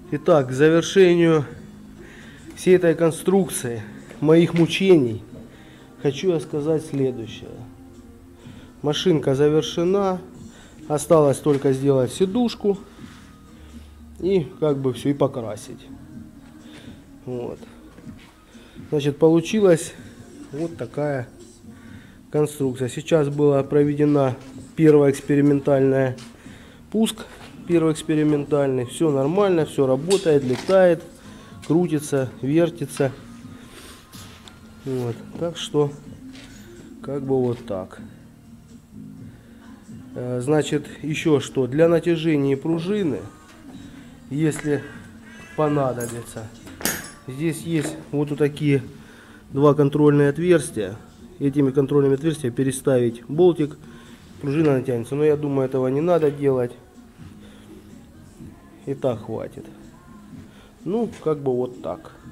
Итак, к завершению всей этой конструкции, моих мучений, хочу я сказать следующее. Машинка завершена. Осталось только сделать сидушку и как бы все и покрасить. Вот. Значит, получилась вот такая конструкция. Сейчас была проведена первая экспериментальная пуск. Первый экспериментальный. Все нормально, все работает, летает, крутится, вертится. Вот. Так что, как бы вот так. Значит, еще что. Для натяжения пружины, если понадобится, здесь есть вот такие два контрольные отверстия. Этими контрольными отверстиями переставить болтик, пружина натянется. Но я думаю, этого не надо делать. И так хватит. Ну, как бы вот так.